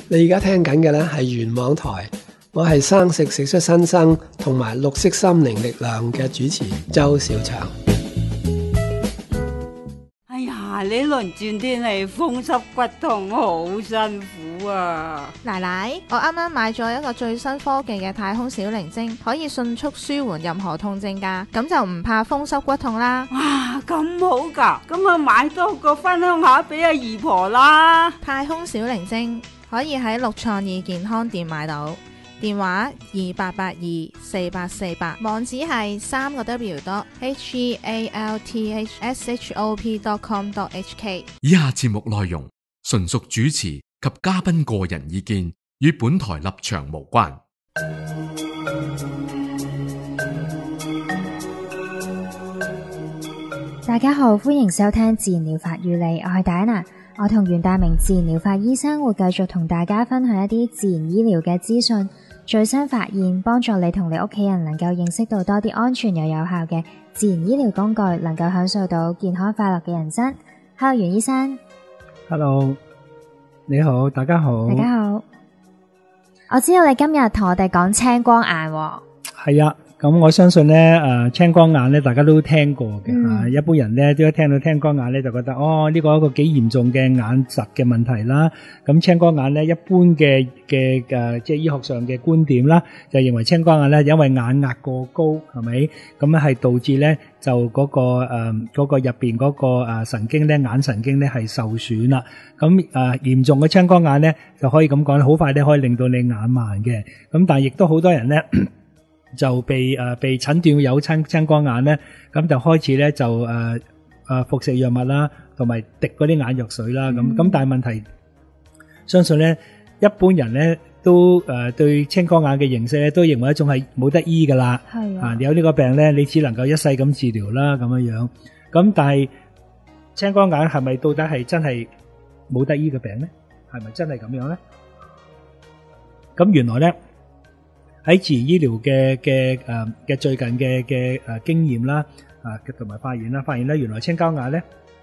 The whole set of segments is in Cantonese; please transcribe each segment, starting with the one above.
你而家聽緊嘅呢係元網台，我係生食食出新生同埋綠色心靈力量嘅主持周小祥。 哎呀，呢輪轉天氣風濕骨痛好辛苦啊！ 奶奶，我啱啱買咗一個最新科技嘅太空小靈精，可以迅速舒緩任何痛症㗎，咁就唔怕風濕骨痛啦。 哇，咁好㗎，咁啊買多個分享下俾阿姨婆啦。 太空小靈精可以喺綠創意健康店買到，電話28824848，網址係3個W.healthshop.com.hk。 以下節目內容純屬主持及嘉賓個人意見，與本台立場無關。 大家好，歡迎收聽自然療法與你，我係戴娜。我同袁大明自然療法醫生會繼續同大家分享一啲自然醫療嘅資訊、最新發現，幫助你同你屋企人能夠認識到多啲安全又有效嘅自然醫療工具，能夠享受到健康快樂嘅人生。Hello， 袁醫生。 Hello， 你好，大家好。 大家好。我知道你今日同我哋講青光眼喎。 係啊。咁我相信咧，青光眼咧，大家都聽過嘅。一般人咧都一聽到青光眼咧，就覺得呢個係一個幾嚴重嘅眼疾嘅問題啦。咁青光眼咧，一般嘅即係醫學上嘅觀點啦，就認為青光眼咧，因為眼壓過高，係咪？咁係導致咧就嗰個入邊嗰個神經咧，眼神經咧係受損啦。咁嚴重嘅青光眼咧，就可以咁講，好快咧可以令到你眼盲嘅。咁但係亦都好多人咧。就被診斷有青光眼咧，咁就開始咧就服食藥物啦，同埋滴嗰啲眼藥水啦，咁但係問題，相信咧一般人咧都對青光眼嘅認識咧都認為一種係冇得醫噶啦，有呢個病咧你只能夠一世咁治療啦咁樣樣，咁但係青光眼係咪到底係真係冇得醫嘅病咧？係咪真係咁樣咧？咁原來咧。喺自然醫療嘅最近嘅經驗啦，同埋發現咧，原來青光眼咧，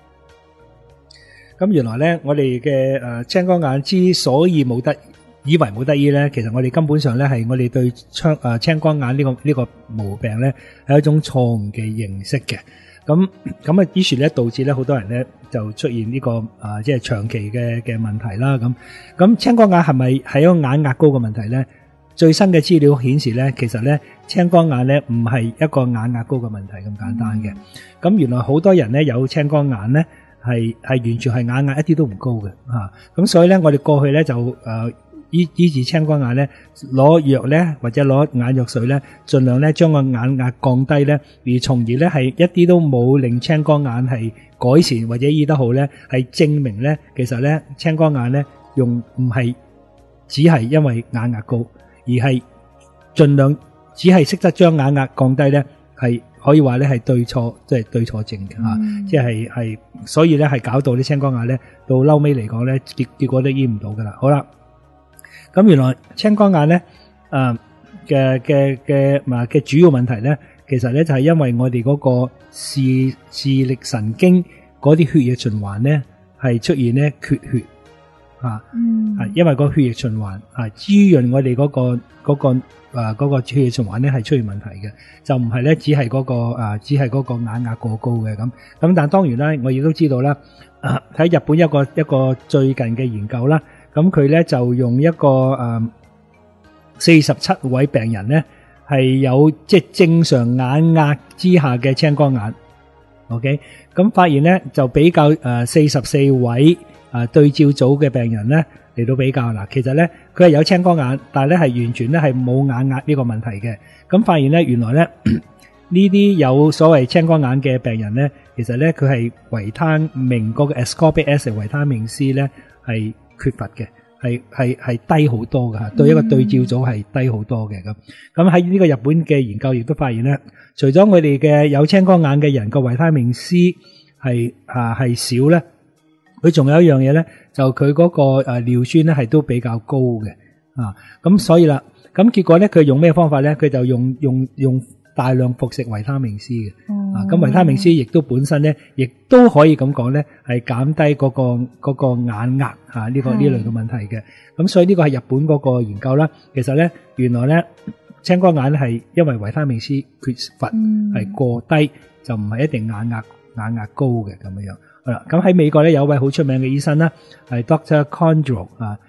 咁原來咧我哋嘅青光眼之所以以為冇得醫咧，其實我哋根本上咧係我哋對青光眼呢個毛病咧係一種錯誤嘅認識嘅，咁於是咧導致咧好多人咧就出現呢個即係長期嘅問題啦，咁青光眼係咪係一個眼壓高嘅問題咧？最新嘅資料顯示咧，其實咧青光眼咧唔係一個眼壓高嘅問題咁簡單嘅。咁原來好多人咧有青光眼咧係完全係眼壓一啲都唔高嘅嚇。咁所以咧我哋過去咧就醫治青光眼咧攞藥咧或者攞眼藥水咧，盡量咧將個眼壓降低咧，而從而咧係一啲都冇令青光眼係改善或者醫得好咧，係證明咧其實咧青光眼咧用唔係只係因為眼壓高。而係盡量只係識得將眼壓降低咧，係可以話咧係對錯，即係對錯症嘅吓，即係所以咧係搞到啲青光眼咧到嬲尾嚟講咧結果都醫唔到噶啦。好啦，咁原來青光眼咧嘅主要問題咧，其實咧就係因為我哋嗰個視力神經嗰啲血液循環咧係出現咧缺血。因為個血液循環滋潤我哋嗰個血液循環咧係出現問題嘅，就唔係咧只係嗰個眼壓過高嘅咁。但係當然啦，我亦都知道啦，喺日本一個最近嘅研究啦，咁佢咧就用一個47位病人咧係有即係正常眼壓之下嘅青光眼 ，OK， 咁發現咧就比較44位。對照組嘅病人咧嚟到比較啦，其實咧佢係有青光眼，但係咧係完全咧係冇眼壓呢個問題嘅。咁發現咧原來咧呢啲有所謂青光眼嘅病人咧，其實咧佢係維他命嗰個 ascorbic acid 維他命 C 咧係缺乏嘅，係低好多嘅吓，對一個對照組係低好多嘅咁。咁喺呢個日本嘅研究亦都發現咧，除咗我哋嘅有青光眼嘅人個維他命 C 係少咧。佢仲有一樣嘢咧，就佢嗰個尿酸咧係都比較高嘅，咁所以啦，咁結果咧佢用咩方法咧？佢就用大量服食維他命 C 嘅。咁維他命 C 亦都本身咧，亦都可以咁講咧，係減低嗰個眼壓呢類嘅問題嘅。咁所以呢個係日本嗰個研究啦。其實咧，原來咧青光眼咧係因為維他命 C 缺乏係過低，就唔係一定眼壓高嘅咁樣。好啦，咁喺美國咧有位好出名嘅醫生啦，係 Dr. Condro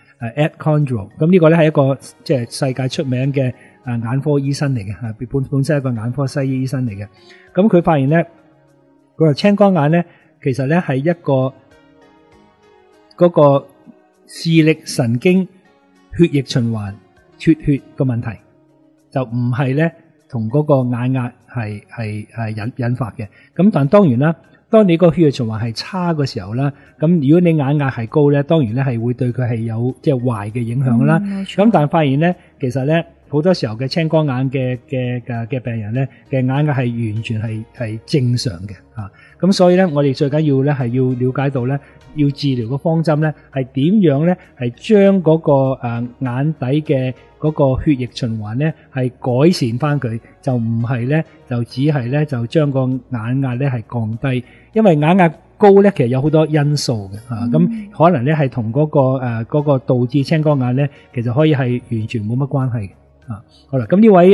Ed Condro。咁呢個咧係一個即係世界出名嘅眼科醫生嚟嘅，本身係一個眼科西醫醫生嚟嘅。咁佢發現咧，佢話青光眼咧其實咧係一個嗰個視力神經血液循環脫血嘅問題，就唔係咧同嗰個眼壓係引發嘅。咁但當然啦，當你個血液循環係差嘅時候啦，咁如果你眼壓係高咧，當然咧係會對佢係有即係壞嘅影響啦。咁但係發現咧，其實咧好多時候嘅青光眼嘅病人咧嘅眼壓係完全係正常嘅嚇。咁所以咧，我哋最緊要咧係要了解到咧，要治療嘅方針咧係點樣咧係將嗰個眼底嘅嗰個血液循環咧係改善翻佢，就唔係咧就只係咧就將個眼壓咧係降低，因為眼壓高咧其實有好多因素嘅嚇，咁可能咧係同嗰個導致青光眼咧其實可以係完全冇乜關係嘅。好啦，咁呢位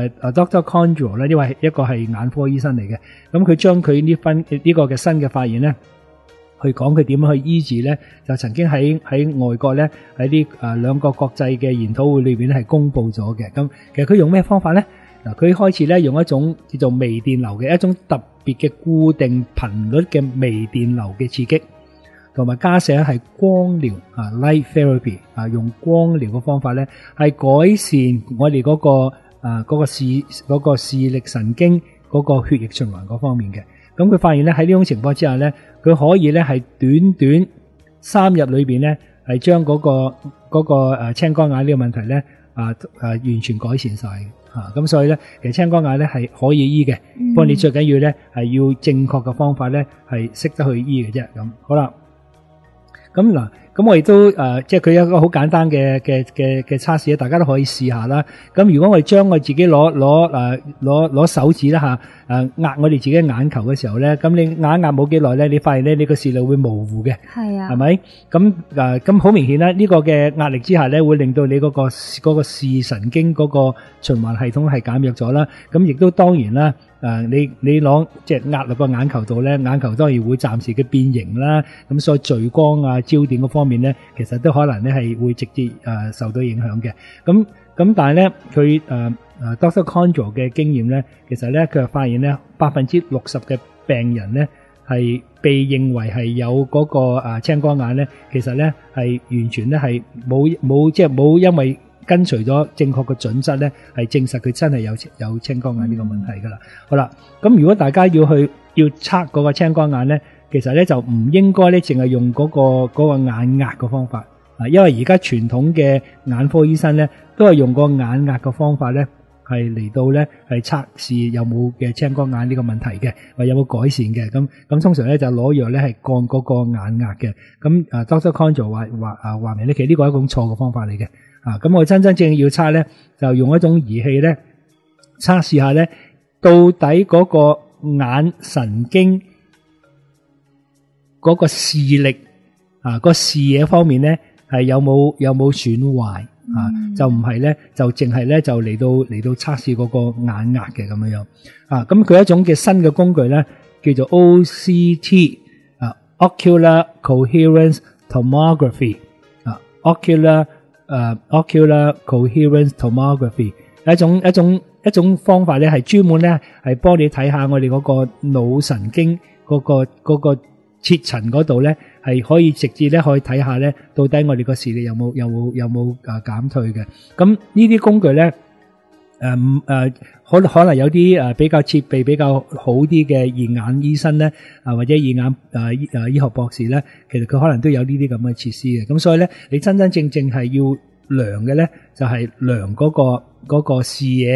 Dr. Condro 咧，呢位一個係眼科醫生嚟嘅，咁佢將佢呢個嘅新嘅發現咧，去講佢點樣去醫治咧，就曾經喺外國咧喺啲兩個國際嘅研討會裏邊咧係公布咗嘅。咁其實佢用咩方法咧？嗱，佢開始咧用一種叫做微電流嘅一種特別嘅固定頻率嘅微電流嘅刺激，同埋加上係光療light therapy 用光療嘅方法咧係改善我哋嗰個視力神經嗰個血液循環嗰方面嘅。咁佢發現咧喺呢種情況之下咧，佢可以咧係短3日裏邊咧係將嗰個青光眼呢個問題咧完全改善晒嘅。咁所以咧其實青光眼咧係可以醫嘅，不過你最緊要咧係要正確嘅方法咧係識得去醫嘅啫。咁好啦。咁嗱，咁我亦都即係佢有一個好簡單嘅測試咧，大家都可以試下啦。咁如果我哋將我自己攞手指啦壓我哋自己眼球嘅時候咧，咁你壓冇幾耐咧，你發現咧你個視力會模糊嘅，係啊，係咪？咁好明顯啦，呢個嘅壓力之下咧，會令到你嗰個視神經嗰個循環系統係減弱咗啦。咁亦都當然啦。你攞即係壓落個眼球度咧，眼球當然會暫時嘅變形啦。咁所以聚光焦點嗰方面咧，其實都可能咧係會直接受到影響嘅。咁但係咧，佢Dr. Condro 嘅經驗咧，其實咧佢發現咧60%嘅病人咧係被認為係有嗰個青光眼咧，其實咧係完全咧係冇因為跟隨咗正確嘅準則咧，係證實佢真係有青光眼呢個問題噶啦。好啦，咁如果大家要測嗰個青光眼咧，其實咧就唔應該咧淨係用嗰個眼壓嘅方法因為而家傳統嘅眼科醫生咧都係用個眼壓嘅方法咧係嚟到咧係測試有冇嘅青光眼呢個問題嘅，或有冇改善嘅。咁通常咧就攞藥咧係降嗰個眼壓嘅。咁Dr. Condro 話明咧，其實呢個係一種錯嘅方法嚟嘅。咁我真正要測咧，就用一種儀器咧測試下咧，到底嗰個眼神經嗰個視力個視野方面咧係有冇損壞就唔係咧就淨係咧就嚟到測試嗰個眼壓嘅咁樣咁佢有一種嘅新嘅工具咧叫做 OCT Ocular Coherence Tomography Ocular Coherence Tomography 一種方法咧係專門咧係幫你睇下我哋嗰個腦神經嗰個切層嗰度咧係可以直接咧可以睇下咧到底我哋個視力有冇減退嘅。咁呢啲工具咧可能有啲比較設備比較好啲嘅驗眼醫生咧或者驗眼醫學博士咧，其實佢可能都有呢啲咁嘅設施嘅。咁所以咧你真正係要量嘅咧就係量嗰個視野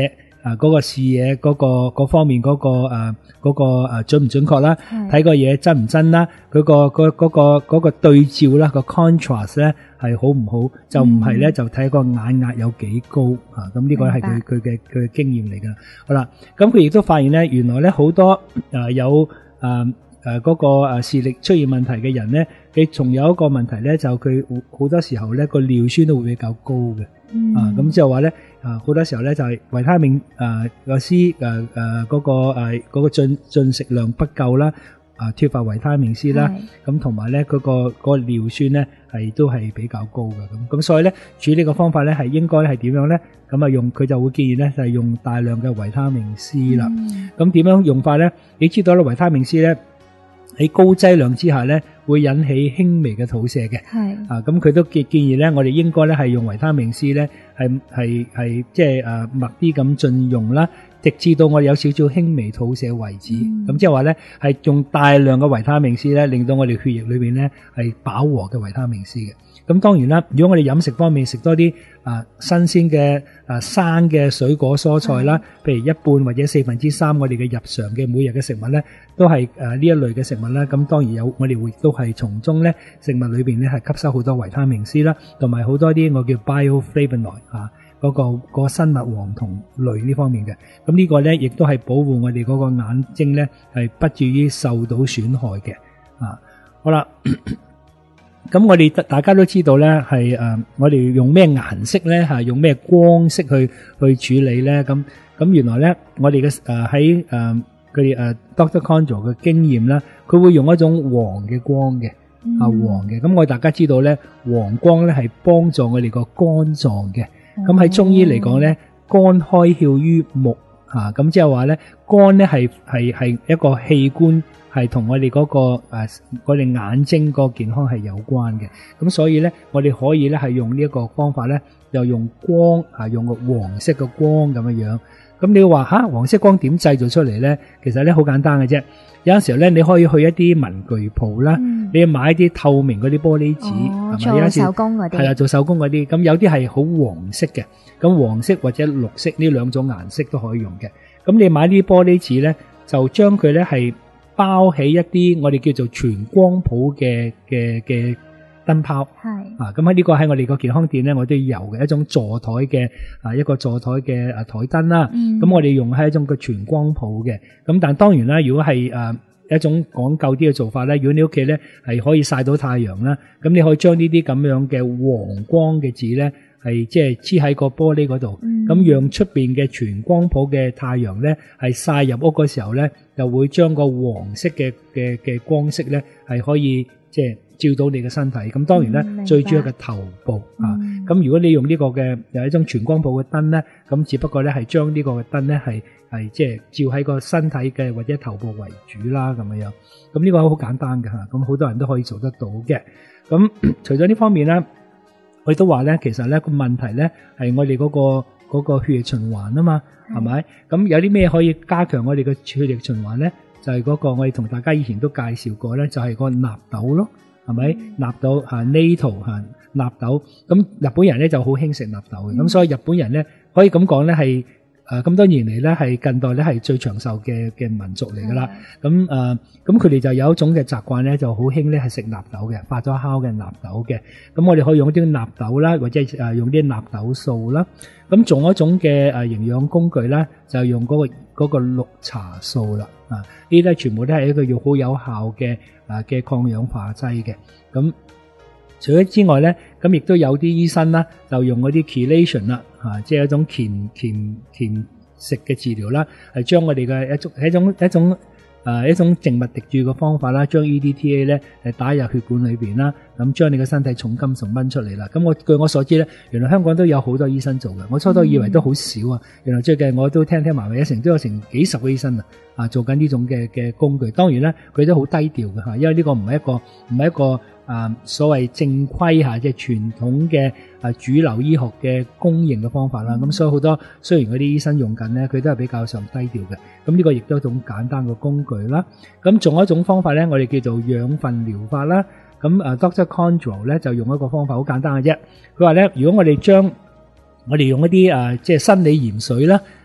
嗰個視野嗰方面嗰個準唔準確啦，睇個嘢真唔真啦，嗰個對照啦，個 contrast 咧係好唔好，就唔係咧就睇個眼壓有幾高咁呢個係佢嘅經驗嚟㗎。好啦，咁佢亦都發現咧，原來咧好多有嗰個視力出現問題嘅人咧，佢仲有一個問題咧，就佢好多時候咧個尿酸都會比較高嘅。咁即係話咧，好多時候咧就係維他命個 C 嗰個進食量不夠啦，缺乏維他命 C 啦，咁同埋咧嗰個尿酸咧都係比較高嘅。咁所以咧處理個方法咧係應該係點樣咧？咁佢就會建議咧就係用大量嘅維他命 C 啦。咁點樣用法咧？你知道咧維他命 C 咧喺高劑量之下咧，會引起輕微嘅肚瀉嘅。咁佢都建議咧，我哋應該咧係用維他命 C 咧，係即係密啲咁進用啦，直至到我哋有少少輕微肚瀉為止。咁即係話咧，係用大量嘅維他命 C 咧，令到我哋血液裏邊咧係飽和嘅維他命 C 嘅。咁當然啦，如果我哋飲食方面食多啲新鮮嘅生嘅水果蔬菜啦，譬如一半或者3/4我哋嘅日常嘅每日嘅食物咧，都係呢一類嘅食物啦。咁當然我哋會都係從中咧食物裏邊咧係吸收好多維他命 C 啦，同埋好多啲我叫 bioflavonoid 嗰個生物黃酮類呢方面嘅。咁呢個咧亦都係保護我哋嗰個眼睛咧係不至於受到損害嘅。好啦。咁我哋大家都知道咧，係我哋用咩顏色咧，用咩光色去處理咧？咁原來咧，我哋嘅喺佢哋Dr. Control 嘅經驗啦，佢會用一種黃嘅光嘅，黃嘅。咁我哋大家知道咧，黃光咧係幫助我哋個肝臟嘅。咁喺中醫嚟講咧，肝開竅於目咁即係話咧，肝咧係一個器官。係同我哋我哋眼睛個健康係有關嘅，咁所以咧，我哋可以咧係用呢一個方法咧，就用光用個黃色嘅光咁樣。咁你話黃色光點製造出嚟咧？其實咧好簡單嘅啫。有陣時候咧，你可以去一啲文具鋪啦，你要買一啲透明嗰啲玻璃紙，係咪？ 做手工嗰啲係啦，做手工嗰啲。咁有啲係好黃色嘅，咁黃色或者綠色呢兩種顏色都可以用嘅。咁你買啲玻璃紙咧，就將佢咧係包起一啲我哋叫做全光譜嘅燈泡，咁喺呢個喺我哋個健康店咧，我都有嘅一種座台嘅一個座台嘅台燈啦。咁我哋用係一種嘅全光譜嘅。咁但當然啦，如果係一種講究啲嘅做法咧，如果你屋企咧係可以曬到太陽啦，咁你可以將呢啲咁樣嘅黃光嘅紙咧係即係黐喺個玻璃嗰度，咁讓出邊嘅全光譜嘅太陽咧係曬入屋嗰時候咧，就會將個黃色嘅光色咧係可以即係照到你嘅身體。咁當然咧，最主要嘅頭部咁如果你用呢個嘅有一種全光譜嘅燈咧，咁只不過咧係將呢個嘅燈咧係即係照喺個身體嘅或者頭部為主啦咁樣。咁呢個好簡單嘅咁好多人都可以做得到嘅。咁除咗呢方面咧，我亦都話咧，其實咧個問題咧係我哋嗰個血液循環啊嘛，係咪？咁有啲咩可以加強我哋嘅血液循環咧？就係嗰個我哋同大家以前都介紹過咧，就係個納豆咯，係咪？納豆natto 納豆。咁日本人咧就好興食納豆嘅，咁所以日本人咧可以咁講咧係咁多年嚟咧係近代咧係最長壽嘅民族嚟噶啦。咁佢哋就有一種嘅習慣咧，就好興咧係食納豆嘅，發咗酵嘅納豆嘅。咁我哋可以用啲納豆啦，或者用啲納豆素啦。咁仲有一種嘅營養工具啦，就係用嗰個綠茶素啦。呢啲咧全部都係一個要好有效嘅抗氧化劑嘅。咁除咗之外咧，咁亦都有啲醫生啦，就用嗰啲 chelation 啦，即係一種鉗食嘅治療啦，係將我哋嘅一種靜脈滴注嘅方法啦，將 EDTA 咧係打入血管裏邊啦，咁將你嘅身體重金屬掹出嚟啦。咁據我所知咧，原來香港都有好多醫生做嘅，我初初以為都好少啊，原來最近我都聽埋都有成幾十個醫生做緊呢種嘅工具。當然咧，佢都好低調嘅，因為呢個唔係一個所謂正規即係傳統嘅主流醫學嘅公認嘅方法啦。咁所以好多雖然嗰啲醫生用緊咧，佢都係比較上低調嘅。咁呢個亦都係一種簡單嘅工具啦。咁仲有一種方法咧，我哋叫做養分療法啦。咁Dr. Condro 咧就用一個方法好簡單嘅啫。佢話咧，如果我哋用一啲即係生理鹽水啦，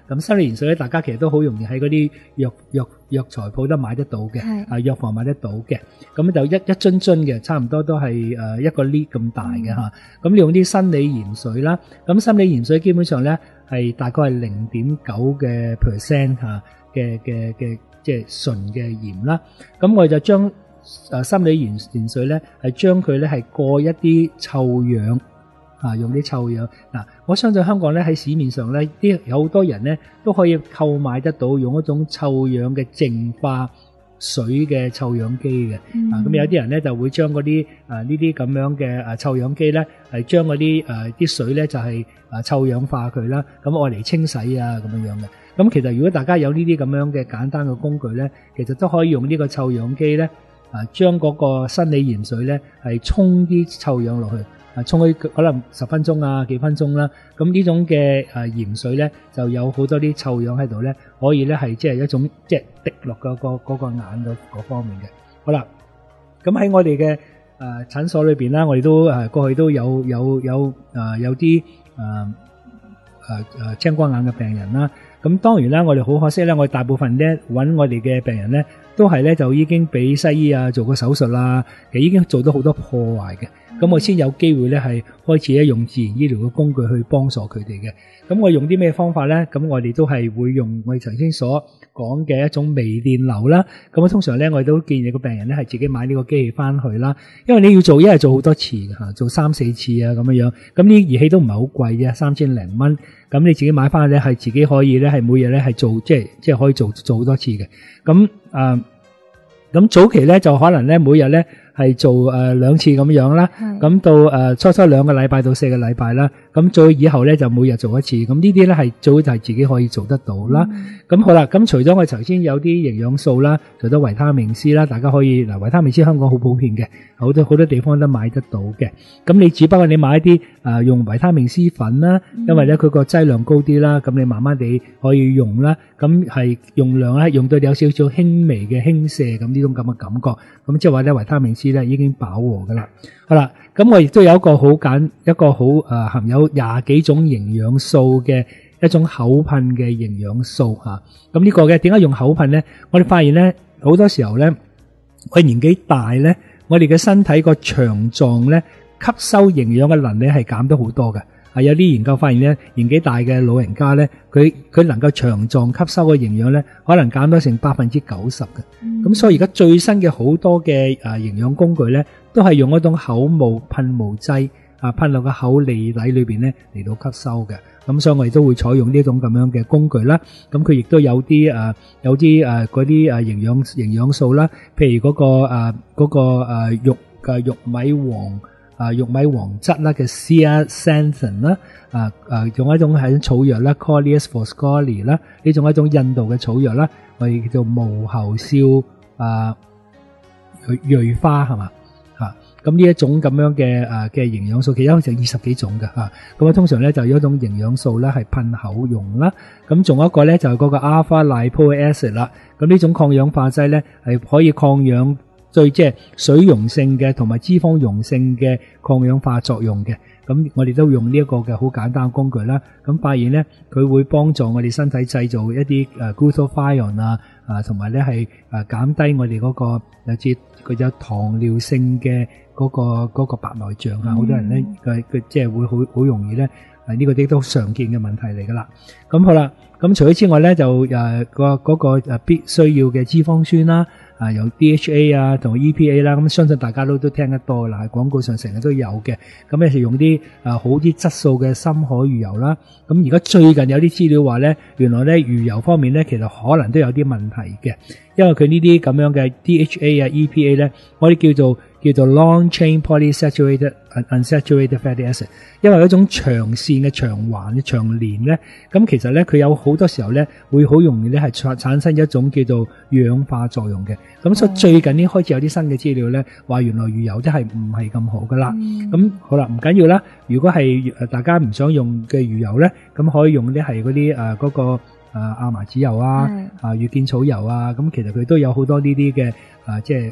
咁生理鹽水咧，大家其實都好容易喺嗰啲藥材鋪得買得到嘅， 係藥房買得到嘅。咁就一樽樽嘅，差唔多都係一個 lit 咁大嘅嚇。咁你用啲生理鹽水啦，咁生理鹽水基本上咧係大概係0.9嘅 percent 嚇嘅即係純嘅鹽啦。咁我哋就將生理鹽水咧係將佢咧係過一啲臭氧。用啲臭氧嗱，我相信香港咧喺市面上咧，有好多人咧都可以購買得到用一種臭氧嘅淨化水嘅臭氧機嘅。咁有啲人咧就會將嗰啲呢啲咁樣嘅臭氧機咧，係將嗰啲水咧就係臭氧化佢啦，咁愛嚟清洗啊咁樣嘅。咁其實如果大家有呢啲咁樣嘅簡單嘅工具咧，其實都可以用呢個臭氧機咧，將嗰個生理鹽水咧係沖啲臭氧落去。沖去可能10分鐘啊幾分鐘啦，咁呢種嘅鹽水咧就有好多啲臭氧喺度咧，可以咧係即係一種即係滴落嗰個眼嗰方面嘅。好啦，咁喺我哋嘅診所裏邊啦，我哋都過去都有啲青光眼嘅病人啦。咁當然啦，我哋好可惜咧，我哋大部分咧揾我哋嘅病人咧，都係咧就已經俾西醫做過手術啦，其實已經做到好多破壞嘅。咁我先有機會咧係開始咧用自然醫療嘅工具去幫助佢哋嘅。咁我用啲咩方法咧？咁我哋都係會用我哋頭先所講嘅一種微電流啦。咁通常咧我哋都建議個病人咧係自己買呢個機器翻去啦，因為你要做一日做好多次嘅，做3-4次啊咁樣樣。咁呢啲儀器都唔係好貴嘅，3000零蚊。咁你自己買翻去咧係自己可以咧係每日咧係做即係可以做好多次嘅。咁早期咧就可能咧每日咧係做2次咁樣啦，咁到初2個禮拜到4個禮拜啦，咁再以後咧就每日做一次，咁呢啲咧係最好就係自己可以做得到啦。咁好啦，咁除咗我頭先有啲營養素啦，除咗維他命 C 啦，大家可以維他命 C 香港好普遍嘅，好多地方都買得到嘅。咁你只不過你買一啲用維他命 C 粉啦，因為咧佢個劑量高啲啦，咁你慢慢地可以用啦，咁係用量咧用到有少少輕微嘅輕瀉咁呢種咁嘅感覺，咁即係話咧維他命 C 咧已經飽和噶啦。好啦，咁我亦都有一個好含有20幾種營養素嘅一種口噴嘅營養素吓。咁呢個嘅點解用口噴咧？我哋發現咧好多時候咧，我年紀大咧，我哋嘅身體個腸臟咧吸收營養嘅能力係減咗好多嘅。有啲研究發現咧，年紀大嘅老人家咧，佢能夠腸臟吸收嘅營養咧，可能減咗成90%嘅。咁所以而家最新嘅好多嘅營養工具咧，都係用一種口霧噴霧劑噴落個口脷底裏邊咧嚟到吸收嘅。咁所以我哋都會採用呢種咁樣嘅工具啦。咁佢亦都有啲嗰啲營養素啦，譬如嗰個玉米黃質啦嘅 zeaxanthin 啦，用一種係草藥啦 Coleus foscoli 啦，呢種一種印度嘅草藥啦，我哋叫做無喉鞘蕊花係嘛嚇。咁呢一種咁樣嘅營養素，其實好似20幾種嘅嚇。咁通常咧就有一種營養素咧係噴口用啦。咁仲有一個咧就係嗰個 alpha lipoic acid 啦。咁呢種抗氧化劑咧係可以抗氧對即係水溶性嘅同埋脂肪溶性嘅抗氧化作用嘅。咁我哋都用呢一個嘅好簡單嘅工具啦。咁發現咧佢會幫助我哋身體製造一啲glutathione 同埋咧係減低我哋嗰個佢有糖尿性嘅嗰個白內障好多人咧佢即係會好容易咧呢個啲都常見嘅問題嚟噶啦。咁好啦，咁除咗之外咧就嗰個必須要嘅脂肪酸啦。有 DHA 同 EPA 啦，咁相信大家都聽得多啦，喺廣告上成日都有嘅。咁咧就用啲好啲質素嘅深海魚油啦。咁而家最近有啲資料話咧，原來咧魚油方面咧其實可能都有啲問題嘅，因為佢呢啲咁樣嘅 DHA EPA 咧，我哋叫做 long chain polysaturated unsaturated fatty acid， 因為一種長線嘅長環嘅長鏈咧，咁其實咧佢有好多時候咧會好容易咧係產生一種叫做氧化作用嘅。咁所以最近呢開始有啲新嘅資料咧，話原來魚油都係唔係咁好噶啦。咁好啦，唔緊要啦。如果係大家唔想用嘅魚油咧，咁可以用啲係嗰啲嗰個亞麻籽油月見草油咁其實佢都有好多呢啲嘅即係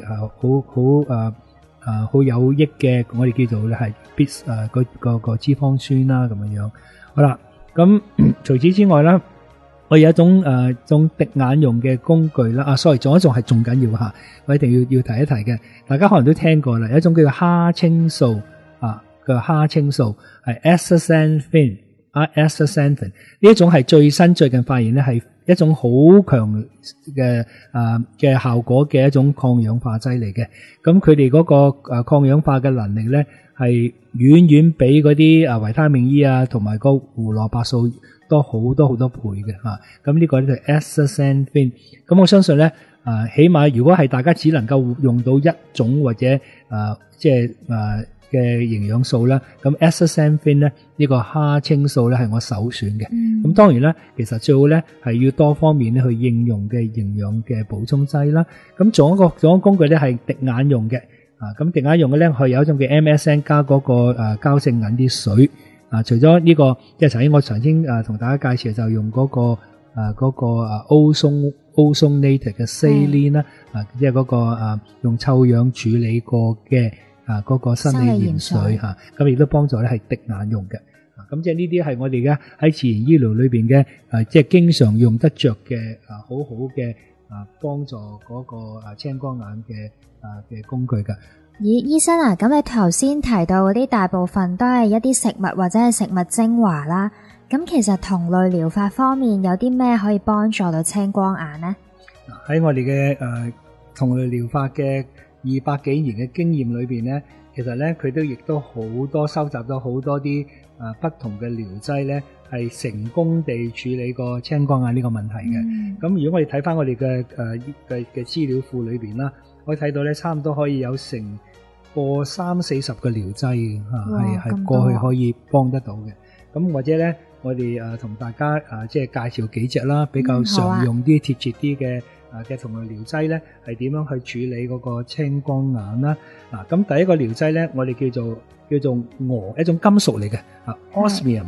好有益嘅，我哋叫做係個脂肪酸啦咁樣樣。好啦，咁除此之外啦， 我有一種滴眼用嘅工具啦。sorry， 仲有一種係仲緊要吓，我一定要提一提嘅。大家可能都聽過啦，有一種叫做蝦青素叫蝦青素係 astaxanthin 呢一種係最近發現咧係一種好強嘅效果嘅一種抗氧化劑嚟嘅。咁佢哋嗰個抗氧化嘅能力咧係遠遠比嗰啲維他命 E 同埋個胡蘿蔔素多好多倍嘅吓。咁呢個咧就 astaxanthin。咁我相信咧起碼如果係大家只能夠用到一種或者嘅營養素啦，咁 astaxanthin 咧呢個蝦青素咧係我首選嘅。咁當然啦，其實最好咧係要多方面咧去應用嘅營養嘅補充劑啦。咁仲有一個工具咧係滴眼用嘅。咁滴眼用嘅咧係有一種叫 MSM 加嗰個膠性銀啲水。除咗呢個，即係我曾經同大家介紹就用嗰個ozonated 嘅 saline 啦，即係嗰個用臭氧處理過嘅嗰個生理鹽水吓，咁亦都幫助咧係滴眼用嘅。咁即係呢啲係我哋而家喺自然醫療裏邊嘅即係經常用得着嘅好好嘅幫助嗰個青光眼嘅工具㗎。 咦，醫生啊，咁你頭先提到嗰啲大部分都係一啲食物或者係食物精華啦，咁其實同類療法方面有啲咩可以幫助到青光眼呢？ 喺我哋嘅同類療法嘅200幾年嘅經驗裏邊咧，其實咧佢都亦都好多收集咗好多啲不同嘅療劑咧，係成功地處理過青光眼呢個問題嘅。咁如果我哋睇翻我哋嘅資料庫裏邊啦，可以睇到咧差唔多可以有成過30-40個療劑係過去可以幫得到嘅。咁或者咧，我哋同大家即係介紹幾隻啦，比較常用啲、貼切啲嘅同類療劑咧，係點樣去處理嗰個青光眼啦？咁第一個療劑咧，我哋叫做一種金屬嚟嘅，osmium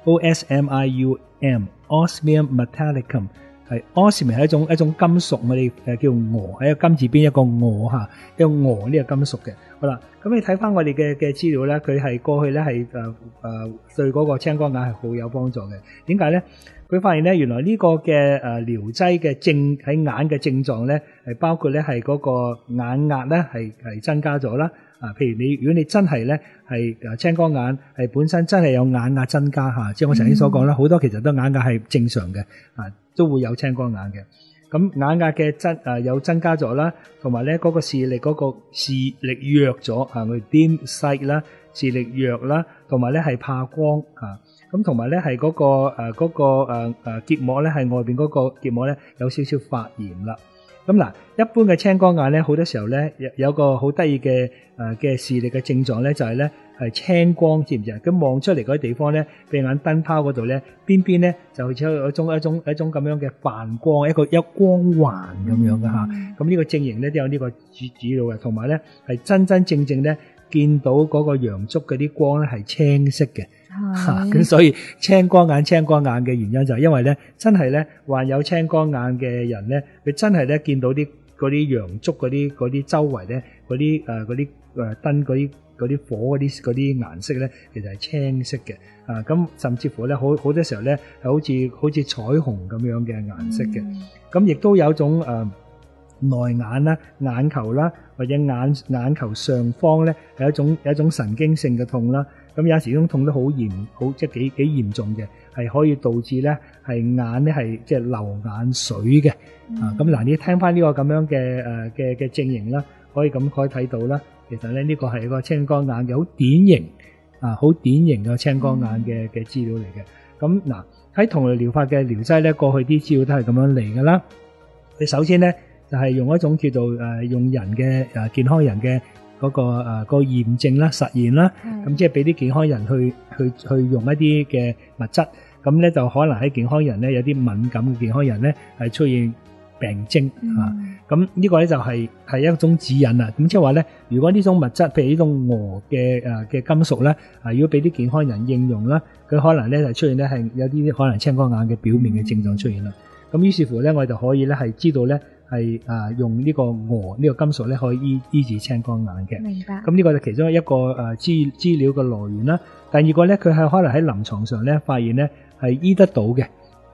osmium metallicum。係 osmium 係一種金屬，我哋叫鵝，喺個金字邊一個鵝嚇，一個鵝呢個金屬嘅。好啦，咁你睇翻我哋嘅資料咧，佢係過去咧係對嗰個青光眼係好有幫助嘅。點解咧？佢發現咧，原來呢個嘅療劑嘅喺眼嘅症狀咧，係包括咧係嗰個眼壓咧係增加咗啦。譬如如果你真係咧係青光眼係本身真係有眼壓增加嚇，即係我曾經所講啦，好多其實都眼壓係正常嘅，都會有青光眼嘅。咁眼壓嘅有增加咗啦，同埋咧嗰個視力弱咗我哋 dim sight 啦，視力弱啦，同埋咧係怕光咁同埋咧係嗰個結膜咧係外邊嗰個結膜咧有少少發炎啦。咁嗱，一般嘅青光眼咧，好多時候咧有個好得意嘅視力嘅症狀咧，就係咧係青光，知唔知啊？咁望出嚟嗰啲地方咧，鼻眼燈泡嗰度咧，邊邊咧就好似有一種咁樣嘅泛光，一光環咁樣嘅嚇。咁呢個症型咧都有呢個指導嘅，同埋咧係真正咧見到嗰個陽燭嗰啲光咧係青色嘅。咁所以青光眼嘅原因就係因為咧，真係咧患有青光眼嘅人咧，佢真係咧見到嗰啲陽燭嗰啲周圍咧嗰啲燈嗰啲火嗰啲顏色咧，其實係青色嘅。咁甚至乎咧好多時候咧係好似彩虹咁樣嘅顏色嘅。咁亦都有種內眼啦、眼球啦，或者眼球上方咧係一種神經性嘅痛啦。咁有時呢種痛得好即係幾嚴重嘅，係可以導致咧係眼咧係即係流眼水嘅。咁嗱，你聽翻呢個咁樣嘅症型啦，可以睇到啦。其實咧呢個係一個青光眼嘅好典型嘅青光眼嘅資料嚟嘅。咁嗱，喺同類療法嘅療劑咧，過去啲資料都係咁樣嚟噶啦。你首先咧就係用一種叫做用人嘅健康人嘅嗰個驗證啦、實驗啦，咁即係俾啲健康人去用一啲嘅物質，咁咧就可能喺健康人咧有啲敏感嘅健康人咧係出現病徵咁呢個咧就係一種指引啦。咁即係話咧，如果呢種物質，譬如呢種鵝嘅金屬咧，如果俾啲健康人應用啦，佢可能咧就出現咧係有啲可能青光眼嘅表面嘅症狀出現啦。咁於是乎咧，我哋就可以咧係知道咧係用呢個鵝呢個金屬咧可以醫治青光眼嘅。 明白。 咁呢個就其中一個資料嘅來源啦。第二個咧，佢係可能喺臨床上咧發現咧係醫得到嘅。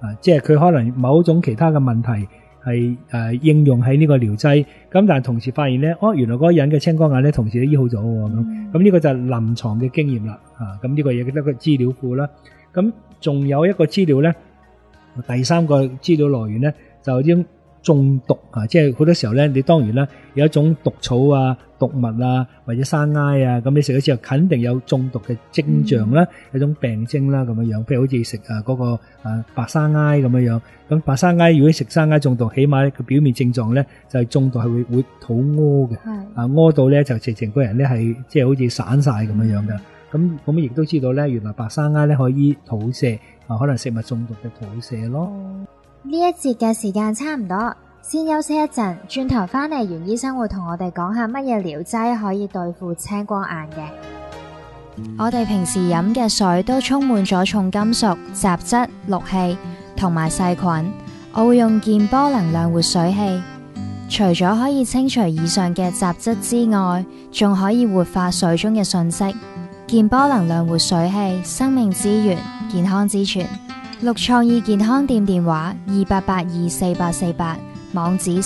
即係佢可能某種其他嘅問題係應用喺呢個療劑，咁但係同時發現咧，原來嗰個人嘅青光眼咧同時都醫好咗喎咁呢個就係臨床嘅經驗啦，咁呢個亦都係個資料庫啦。咁仲有一個資料咧，第三個資料來源咧就係啲中毒即係好多時候咧，你當然啦，有一種毒草啊、毒物啊或者山埃啊，咁你食咗之後肯定有中毒嘅徵象啦，有種病徵啦咁樣，譬如好似食嗰個白山埃咁樣。咁白山埃如果食山埃中毒，起碼個表面症狀咧就係中毒係會肚屙嘅，屙到咧就直情個人咧係即係好似散晒咁樣嘅。咁亦都知道咧，原來白山埃咧可以醫肚瀉，可能食物中毒嘅肚瀉咯。 呢一節嘅時間差唔多，先休息一陣，轉頭返嚟袁醫生會同我哋講下乜嘢療劑可以對付青光眼嘅。我哋平時飲嘅水都充滿咗重金屬、雜質、氯氣同埋細菌，我會用健波能量活水器，除咗可以清除以上嘅雜質之外，仲可以活化水中嘅信息。健波能量活水器，生命之源，健康之泉。綠創意健康店電話28824848，網址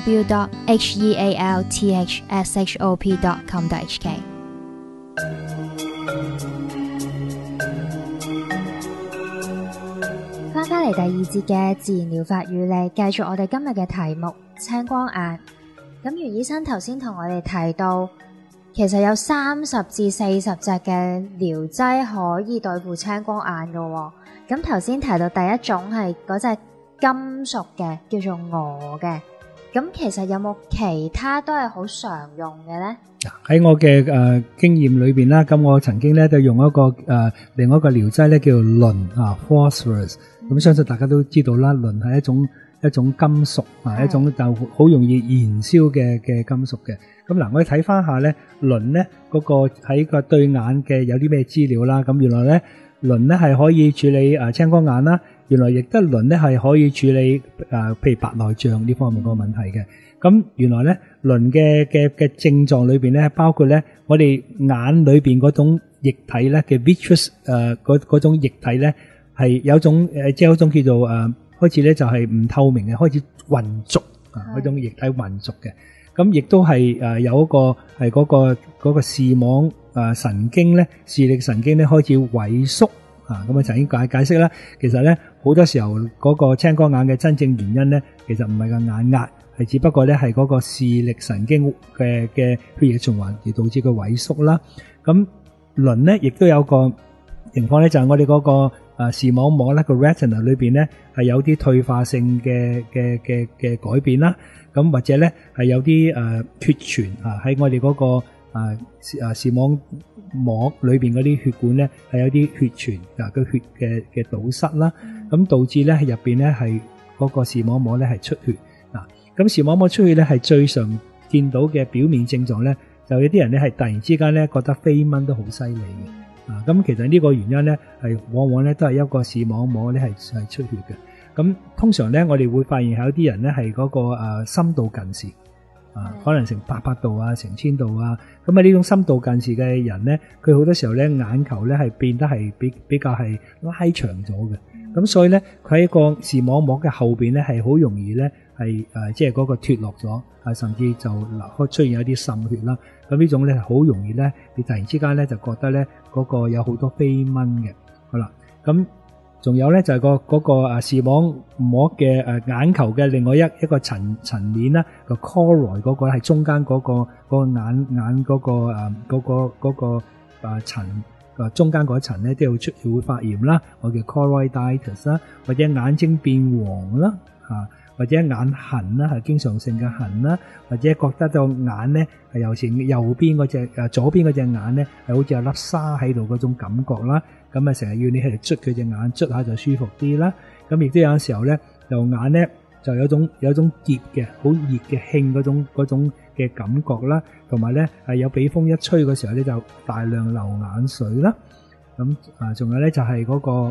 3w.healthshop.com.hk。翻嚟第二節嘅自然療法與你，繼續我哋今日嘅題目青光眼。咁袁醫生頭先同我哋提到，其實有30至40隻嘅療劑可以對付青光眼㗎喎。咁頭先提到第一種係嗰隻金屬嘅，叫做鎪嘅。咁其實有冇其他都係好常用嘅咧？ 喺我嘅經驗裏邊啦，咁我曾經咧就用一個另外一個療劑咧叫做磷phosphorus。咁相信大家都知道啦，磷係一種金屬一種就好容易燃燒嘅金屬嘅。咁嗱，我哋睇翻下咧，磷咧嗰個喺個對眼嘅有啲咩資料啦。咁原來咧，磷咧係可以處理青光眼啦，原來亦都磷咧係可以處理譬如白內障呢方面個問題嘅。咁原來咧，磷嘅症狀裏邊咧，包括咧我哋眼裏邊嗰種液體咧嘅 vitreous 嗰種液體咧係有種即係有種叫做開始咧就係唔透明嘅，開始渾濁嗰種液體渾濁嘅。咁亦都係有一個係嗰個視網神經咧，視力神經咧開始萎縮咁曾經解釋啦。其實咧好多時候嗰個青光眼嘅真正原因咧，其實唔係個眼壓，係只不過咧係嗰個視力神經嘅血液循環而導致佢萎縮啦。咁磷咧亦都有個情況咧，就係我哋嗰個視網膜咧個 retina 裏邊咧係有啲退化性嘅改變啦。咁或者咧係有啲血栓喺我哋嗰個視網膜裏邊嗰啲血管咧係有啲血栓個血嘅堵塞啦，咁導致咧喺入邊咧係嗰個視網膜咧係出血咁視網膜出血咧係最常見到嘅表面症狀咧，就有啲人咧係突然之間咧覺得飛蚊都好犀利嘅咁其實呢個原因咧係往往咧都係一個視網膜咧係出血嘅。咁通常咧，我哋會發現有啲人咧係嗰個深度近視可能成800度啊，成1000度啊。咁呢種深度近視嘅人咧，佢好多時候咧眼球咧係變得係比較係拉長咗嘅。咁所以咧，佢喺個視網膜嘅後邊咧係好容易咧係即係嗰個脫落咗甚至就出現有啲滲血啦。咁呢種咧係好容易咧，你突然之間咧就覺得咧嗰個有好多飛蚊嘅。好啦，咁。仲有咧就係嗰個視網膜嘅眼球嘅另外一個層面啦，個 choroid 嗰個係中間嗰個眼嗰個層中間嗰層咧都會發炎啦，我叫 choroiditis 啦，或者眼睛變黃啦或者眼痕啦係經常性嘅痕啦，或者覺得個眼咧係右邊嗰隻左邊嗰隻眼咧係好似有粒沙喺度嗰種感覺啦。咁成日要你係捽佢隻眼，捽下就舒服啲啦。咁亦都有時候咧，就眼咧就有種結嘅，好熱嘅興嗰種嘅感覺啦。同埋咧係有俾風一吹嘅時候咧，就大量流眼水啦。咁仲有咧就係嗰個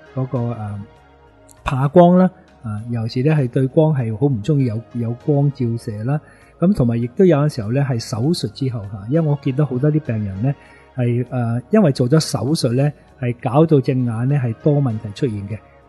怕光啦。尤其是咧係對光係好唔中意有光照射啦。咁同埋亦都有陣時候咧係手術之後因為我見到好多啲病人咧係因為做咗手術咧係搞到隻眼咧係多問題出現嘅。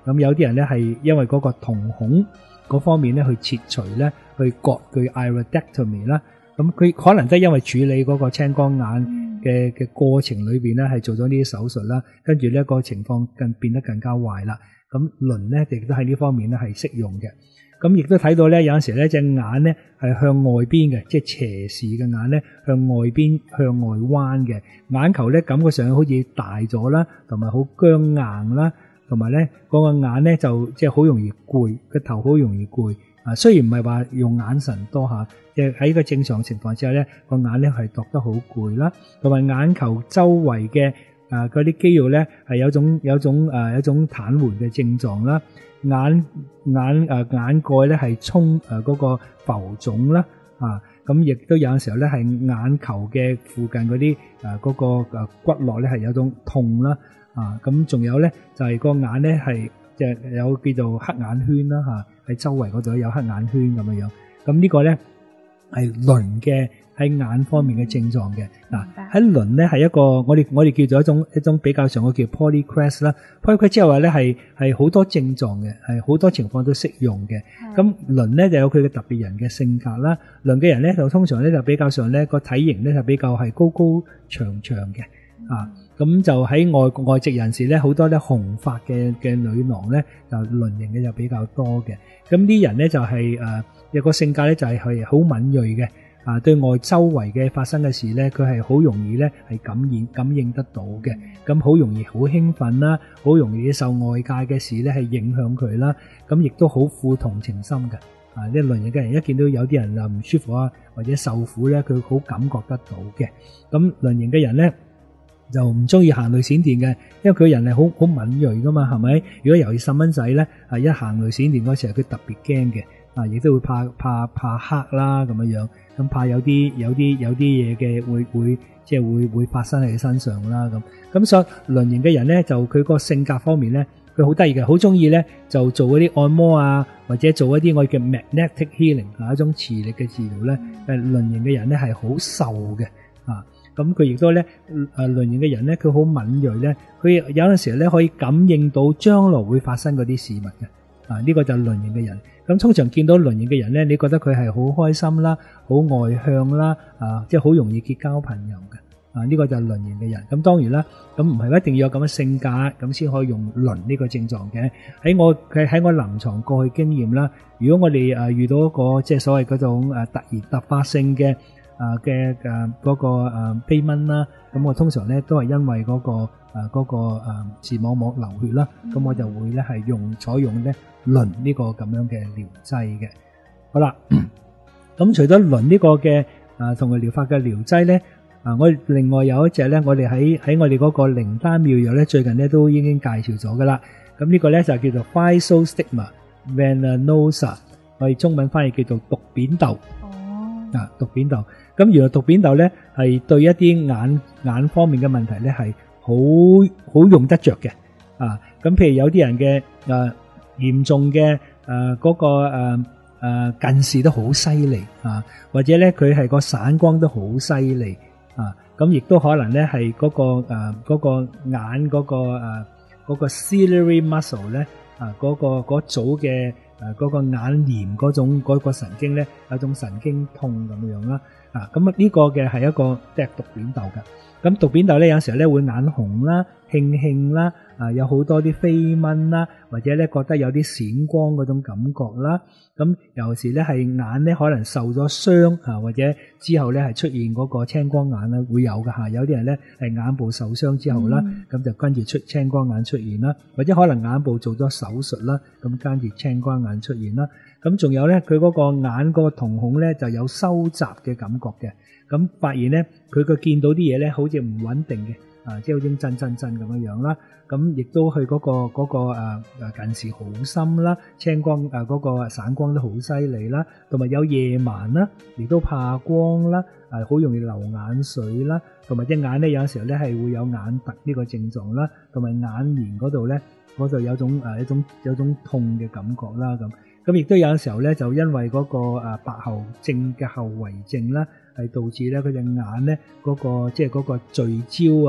咁有啲人咧係因為嗰個瞳孔嗰方面咧去切除咧，去割佢 iridectomy 啦。咁佢可能都係因為處理嗰個青光眼嘅過程裏邊咧，係做咗呢啲手術啦，跟住咧個情況變得更加壞啦。咁輪咧亦都喺呢方面咧係適用嘅。咁亦都睇到咧有陣時咧隻眼咧係向外邊嘅，即係斜視嘅眼咧向外邊向外彎嘅，眼球咧感覺上好似大咗啦，同埋好僵硬啦，同埋咧嗰個眼咧就即係好容易攰，個頭好容易攰。雖然唔係話用眼神多下，即係喺個正常情況之下咧，個眼咧係覺得好攰啦，同埋眼球周圍嘅嗰啲肌肉咧係有種癱瘓嘅症狀啦，眼蓋咧係衝嗰個浮腫啦，咁亦都有陣時候咧係眼球嘅附近嗰啲嗰個骨骼咧係有種痛啦，咁仲有咧就係個眼咧係即係有叫做黑眼圈啦，喺周圍嗰度有黑眼圈咁樣樣，咁呢個咧係輪嘅喺眼方面嘅症狀嘅。嗱，喺輪咧係一個我哋叫做一種比較上嘅叫 polycrest 啦。polycrest 之後話咧係好多症狀嘅，係好多情況都適用嘅。咁輪咧就有佢嘅特別人嘅性格啦。輪嘅人咧就通常咧就比較上咧個體型咧就比較係高高長長嘅。咁就喺外籍人士咧，好多咧紅髮嘅女郎咧，就輪型嘅就比較多嘅。咁啲人咧就係有個性格咧就係好敏銳嘅，對外周圍嘅發生嘅事咧，佢係好容易咧係感應得到嘅。咁好容易好興奮啦，好容易受外界嘅事咧係影響佢啦。咁亦都好富同情心嘅。呢輪型嘅人一見到有啲人唔舒服啊，或者受苦咧，佢好感覺得到嘅。咁輪型嘅人咧，就唔中意行雷閃電嘅，因為佢人係好敏銳噶嘛，係咪？如果尤其細蚊仔咧，一行雷閃電嗰時候，佢特別驚嘅，亦都會怕黑啦咁樣樣，咁怕有啲嘢嘅會發生喺佢身上啦咁所以輪型嘅人咧，就佢個性格方面咧，佢好得意嘅，好中意咧就做嗰啲按摩啊，或者做一啲我哋嘅 magnetic healing 一種磁力嘅治療咧。輪型嘅人咧係好受嘅。咁佢亦都咧，輪型嘅人咧，佢好敏銳咧，佢有陣時咧可以感應到將來會發生嗰啲事物嘅。呢個就係輪型嘅人。咁通常見到輪型嘅人咧，你覺得佢係好開心啦，好外向啦，即係好容易結交朋友嘅。呢個就係輪型嘅人。咁當然啦，咁唔係一定要有咁嘅性格，咁先可以用輪呢個症狀嘅。喺我臨床過去經驗啦，如果我哋遇到一個即係所謂嗰種突發性嘅嗰個飛蚊啦，咁我通常咧都係因為嗰個視網膜流血啦，咁我就會咧係採用咧輪呢個咁樣嘅療劑嘅。好啦，咁除咗輪呢個嘅同佢療法嘅療劑咧，我另外有一隻咧，我哋喺我哋嗰個靈丹妙藥咧，最近咧都已經介紹咗噶啦。咁呢個咧就叫做 Physostigma venenosa， 我哋中文翻譯叫做毒扁豆。毒扁豆。咁原來毒扁豆咧係對一啲眼方面嘅問題咧係好用得着嘅。咁譬如有啲人嘅嚴重嘅嗰個近視都好犀利或者咧佢係個散光都好犀利咁亦都可能咧係嗰個眼嗰個 ciliary muscle 咧嗰組嘅嗰個眼簾嗰個神經咧有種神經痛咁樣啦。咁呢個嘅係一個即係毒扁豆嘅。咁毒扁豆咧有時候咧會眼紅啦、興啦，有好多啲飛蚊啦，或者咧覺得有啲閃光嗰種感覺啦。咁有時咧係眼咧可能受咗傷或者之後咧係出現嗰個青光眼啦，會有嘅有啲人咧係眼部受傷之後啦，咁就跟住出青光眼出現啦，或者可能眼部做咗手術啦，咁跟住青光眼出現啦。咁仲有咧佢嗰個眼嗰個瞳孔咧就有收窄嘅感覺嘅。咁發現咧，佢個見到啲嘢咧，好似唔穩定嘅，即係好似震咁樣啦。咁亦都去嗰個近視好深啦，青光嗰個散光都好犀利啦，同埋有夜盲啦，亦都怕光啦，好容易流眼水啦，同埋隻眼咧有時候咧係會有眼突呢個症狀啦，同埋眼簾嗰度咧有種痛嘅感覺啦咁亦都有時候咧就因為嗰個白喉症嘅後遺症啦，係導致咧佢隻眼咧嗰個即係嗰個聚焦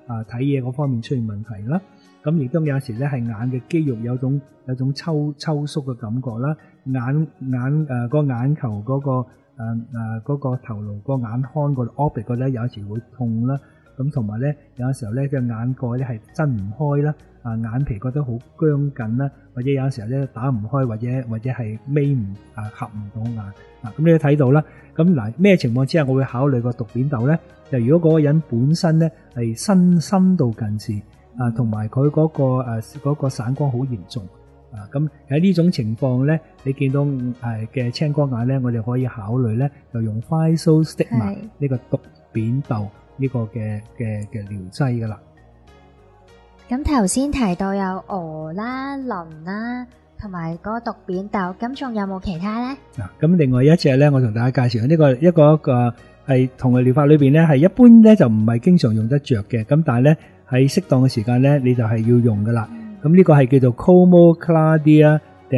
睇嘢嗰方面出現問題啦。咁亦都有時咧係眼嘅肌肉有種抽縮嘅感覺啦，個眼球嗰個頭顱個眼眶個 orbit 嗰咧有時會痛啦。咁同埋咧有時候咧隻眼蓋咧係睜唔開啦，眼皮覺得好僵緊啦，或者有時候咧打唔開，或者係眯唔合唔到眼。咁你都睇到啦。咁嗱咩情況之下我會考慮個獨扁豆咧？就如果嗰個人本身咧係深度近視同埋佢嗰個散光好嚴重咁喺呢種情況咧，你見到嘅青光眼咧，我哋可以考慮咧就用 Physostigma 呢個獨扁豆呢個嘅療劑噶啦。 咁頭先提到有鵝啦、鱗啦，同埋嗰個獨扁豆，咁仲有冇其他咧？ 咁另外一隻咧，我同大家介紹呢個一個係同類療法裏邊咧，係一般咧就唔係經常用得着嘅，咁但係咧喺適當嘅時間咧，你就係要用噶啦。咁呢個係叫做 Comocladia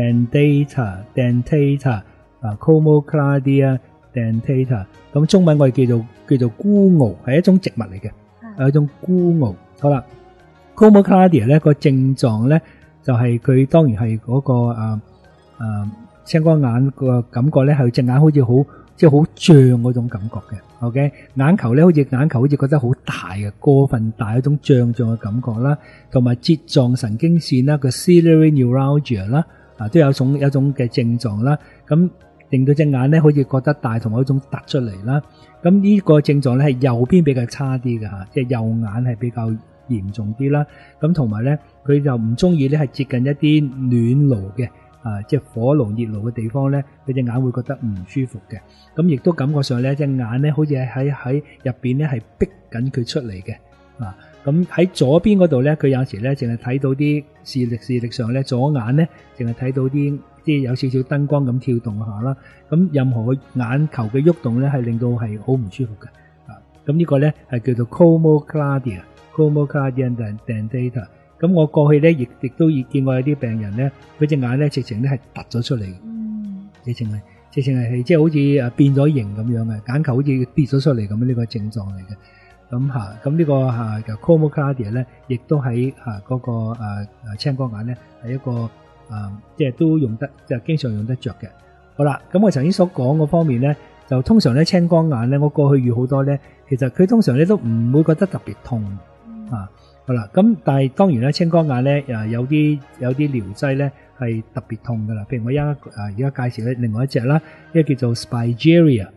dentata Comocladia dentata。咁中文我哋叫做孤鵪，係一種植物嚟嘅，係一種孤鵪。好啦 ，Comocladia 咧個症狀咧就係佢當然係嗰個青光眼個感覺咧，係隻眼好似好脹嗰種感覺嘅。OK， 眼球咧好似覺得好大嘅，過分大，一種脹嘅感覺啦，同埋睫狀神經線啦個 ciliary neuralgia 啦，都有一種嘅症狀啦。咁令到隻眼咧好似覺得大，同埋一種突出嚟啦。咁呢個症狀咧係右邊比較差啲嘅吓，即係右眼係比較嚴重啲啦。咁同埋咧佢就唔中意咧係接近一啲暖爐嘅。即係火爐熱爐嘅地方咧，佢隻眼會覺得唔舒服嘅。咁亦都感覺上咧，隻眼咧好似喺入邊咧係逼緊佢出嚟嘅。咁喺左邊嗰度咧，佢有時咧淨係睇到啲視力上咧，左眼咧淨係睇到啲有少少燈光咁跳動下啦。咁任何眼球嘅喐動咧，係令到係好唔舒服嘅。咁呢個咧係叫做 Comocladia dentata。咁我過去咧亦都見過有啲病人咧，佢隻眼咧直情咧係突咗出嚟嘅，直情係即係好似變咗形咁樣嘅，眼球好似跌咗出嚟咁呢個症狀嚟嘅。咁呢個Comocladia 咧，亦都喺嗰個青光眼咧係一個即係都用得即係經常用得着嘅。好啦，咁我頭先所講嗰方面咧，就通常咧青光眼咧，我過去遇好多咧，其實佢通常咧都唔會覺得特別痛好啦，咁但係當然咧，青光眼咧有啲療劑咧係特別痛噶啦。譬如我而家介紹咧另外一隻啦，呢個叫做 Spigeria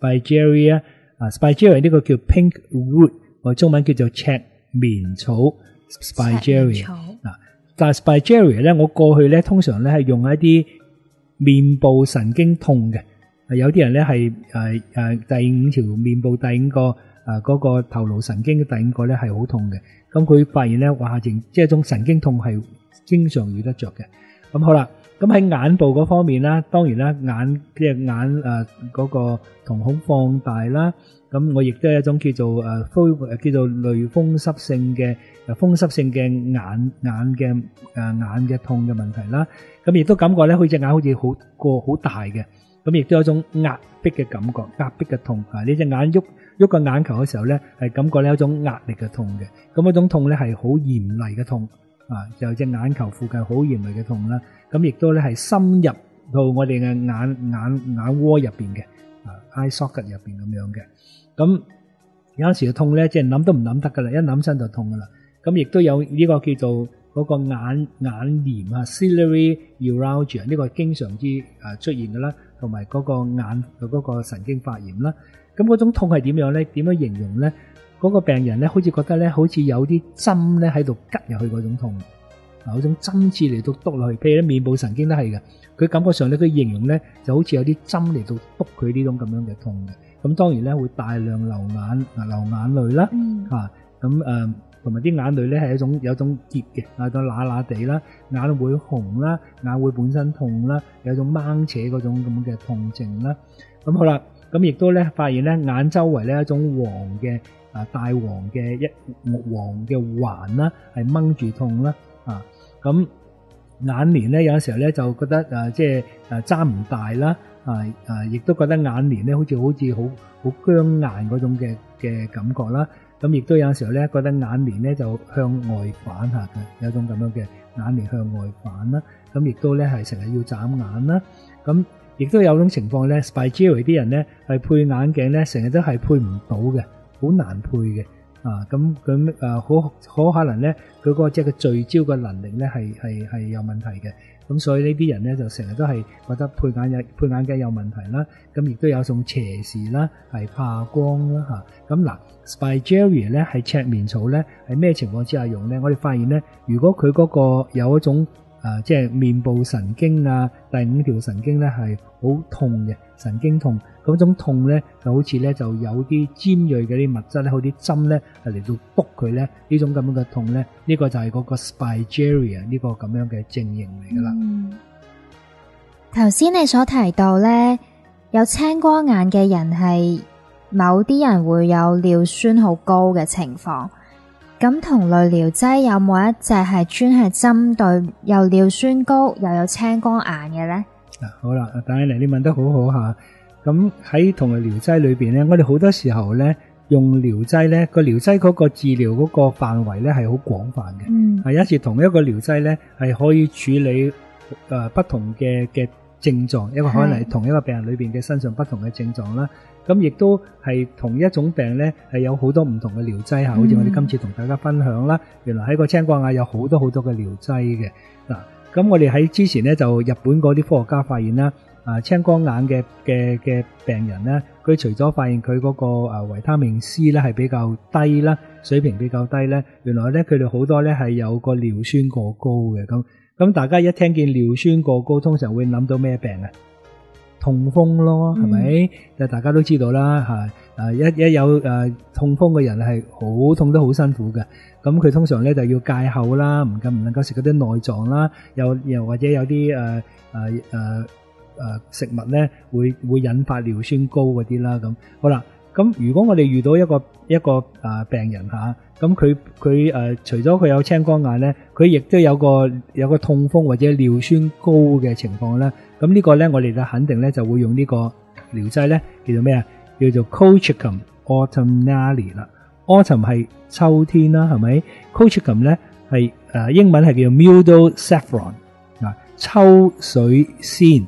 呢個叫 Pink Root， 我中文叫做赤棉草 Spigeria。但係 Spigeria 咧，我過去咧通常咧係用一啲面部神經痛嘅，有啲人咧係第五條面部第五個嗰個頭顱神經嘅第五個咧係好痛嘅。咁佢發現咧，即係一種神經痛係經常遇得着嘅。咁好啦，咁喺眼部嗰方面啦，當然啦，眼嗰個瞳孔放大啦。咁我亦都有一種叫做類風濕性嘅眼嘅痛嘅問題啦。咁亦都感覺咧，佢隻眼好似好大嘅。咁亦都有一種壓迫嘅感覺，壓迫嘅痛。你隻眼喐個眼球嘅時候咧，係感覺咧有一種壓力嘅痛嘅。咁嗰種痛咧係好嚴厲嘅痛，就隻眼球附近好嚴厲嘅痛啦。咁亦都咧係深入到我哋嘅眼窩入邊嘅，eye socket 入邊咁樣嘅。咁有陣時嘅痛咧，即係諗都唔諗得噶啦，一諗親就痛噶啦。咁亦都有呢個叫做嗰個眼炎ciliary neuralgia 呢個經常之出現噶啦，同埋嗰個眼嗰個神經發炎啦。咁嗰種痛係點樣咧？點樣形容咧？嗰個病人咧，好似覺得咧，好似有啲針咧喺度拮入去嗰種痛，嗰種針刺嚟到篤落去。譬如咧，面部神經都係嘅，佢感覺上咧，佢形容咧就好似有啲針嚟到篤佢呢種咁樣嘅痛嘅。咁當然咧會大量流眼淚啦，咁同埋啲眼淚咧係有種結嘅，有種乸乸地啦，眼會紅啦，眼會本身痛啦，有種掹扯嗰種咁嘅痛症啦。咁好啦，咁亦都咧發現咧眼周圍咧一種黃嘅大黃嘅黃嘅環啦，係掹住痛啦，咁眼簾咧有時候咧就覺得即係揸唔大啦，亦都覺得眼簾咧好似好僵硬嗰種嘅感覺啦。 咁亦都有時候咧覺得眼簾咧就向外反下嘅，有種咁樣嘅眼簾向外反啦。咁亦都咧係成日要眨眼啦。咁亦都有種情況咧 Spiegel 啲人咧係配眼鏡咧成日都係配唔到嘅，好難配嘅。好可能咧佢嗰個即係個聚焦嘅能力咧係有問題嘅。咁所以呢啲人咧就成日都係覺得配眼鏡有問題啦。咁亦都有種斜視啦，係怕光啦嚇。咁嗱 Spiegel 咧係赤面草咧係咩情況之下用咧？我哋發現咧，如果佢嗰個有一種即係面部神經啊，第5條神經咧係好痛嘅神經痛，嗰種痛咧就好似咧就有啲尖鋭嘅啲物質咧，好啲針咧係嚟到篤佢咧，呢種咁樣嘅痛咧，呢個就係嗰個 Spiegel 呢個咁樣嘅症型嚟噶啦。 頭先你所提到咧，有青光眼嘅人係某啲人會有尿酸好高嘅情況。咁同類療劑有冇一隻係專係針對又尿酸高又有青光眼嘅呢？ 好啦，戴安妮你問得好好吓。咁喺同類療劑裏邊咧，我哋好多時候咧用療劑咧，個療劑嗰個治療嗰個範圍咧係好廣泛嘅。係一次同一個療劑咧係可以處理不同嘅症狀，一個可能係同一個病人裏邊嘅身上不同嘅症狀啦。咁亦都係同一種病咧係有好多唔同嘅療劑吓，好似我哋今次同大家分享啦。原來喺個青光眼有好多嘅療劑嘅。嗱，咁我哋喺之前咧就日本嗰啲科學家發現啦，青光眼嘅病人咧，佢除咗發現佢嗰個維他命 C 咧係比較低啦，水平比較低咧，原來咧佢哋好多咧係有個尿酸過高嘅。咁大家一聽見尿酸過高，通常會諗到咩病啊？痛風咯，係咪？就大家都知道啦，一有痛風嘅人係好痛得好辛苦嘅。咁佢通常咧就要戒口啦，唔能夠食嗰啲內臟啦，又或者有啲食物咧會引發尿酸高嗰啲啦。咁好啦，咁如果我哋遇到一個病人吓，咁佢除咗佢有青光眼咧，佢亦都有個痛風或者尿酸高嘅情況咧。咁呢個咧我哋就肯定咧就會用呢個療劑咧叫做咩啊？叫做 Colchicum autumnale 啦。Autumn 係秋天啦，係咪 ？Colchicum 咧係英文係叫 Meadow Saffron 秋水仙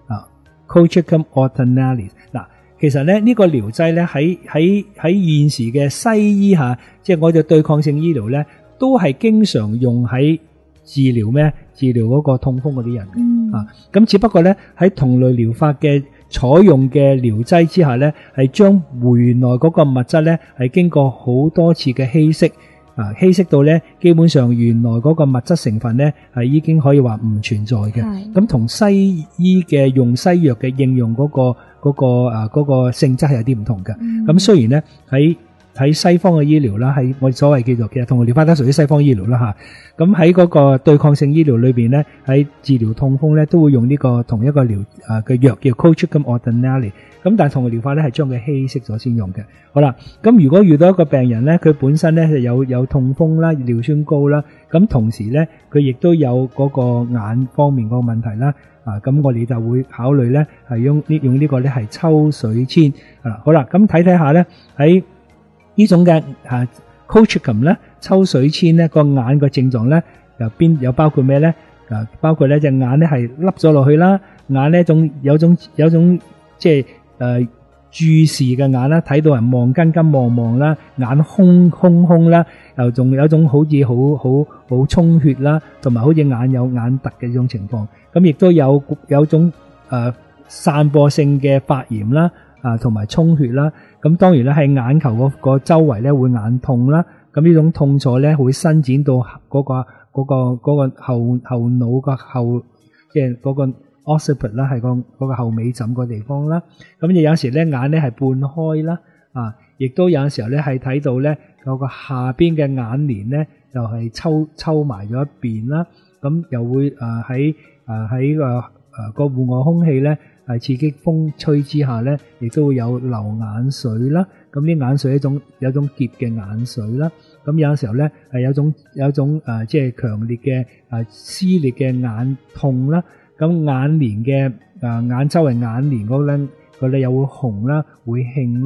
Colchicum autumnale。嗱，其實咧呢個療劑咧喺現時嘅西醫下，即係我哋對抗性醫療咧，都係經常用喺治療嗰個痛風嗰啲人咁只不過咧喺同類療法嘅採用嘅療劑之下咧，係將回來嗰個物質咧係經過好多次嘅稀釋稀釋到咧基本上原來嗰個物質成分咧係已經可以話唔存在嘅。咁同西醫嘅用西藥嘅應用嗰個性質係有啲唔同嘅。咁雖然咧喺西方嘅醫療啦，喺我哋所謂叫做其實同類療法都屬於西方醫療啦吓。咁喺嗰個對抗性醫療裏邊咧，喺治療痛風咧都會用呢個同一個療嘅藥叫 Colchicum autumnale。咁但係同類療法咧係將佢稀釋咗先用嘅。好啦，咁如果遇到一個病人咧，佢本身咧係有痛風啦、尿酸高啦，咁同時咧佢亦都有嗰個眼方面嗰個問題啦。咁我哋就會考慮咧係用呢個咧係抽水籤。好啦，咁睇下咧喺呢種嘅Colchicum 咧抽水籤咧個眼個症狀咧有包括咩咧？包括咧隻眼咧係凹咗落去啦，眼咧有種即係注視嘅眼啦，睇到人望根望啦，眼空啦，又仲有種好似好充血啦，同埋好似眼有眼突嘅呢種情況。咁亦都有種散播性嘅發炎啦，同埋充血啦。咁當然咧喺眼球個周圍咧會眼痛啦。咁呢種痛楚咧會伸展到嗰個後腦個後，即係嗰個 occiput 啦，係嗰個後尾枕個地方啦。咁有時咧眼咧係半開啦，亦都有時候咧係睇到咧有個下邊嘅眼簾咧就係抽埋咗一邊啦。咁又會喺個戶外空氣咧係刺激風吹之下咧，亦都會有流眼水啦。咁啲眼水有一種澀嘅眼水啦。咁有時候咧係有種即係強烈嘅撕裂嘅眼痛啦。咁眼簾嘅眼周圍眼簾嗰咧又會紅啦，會興啦。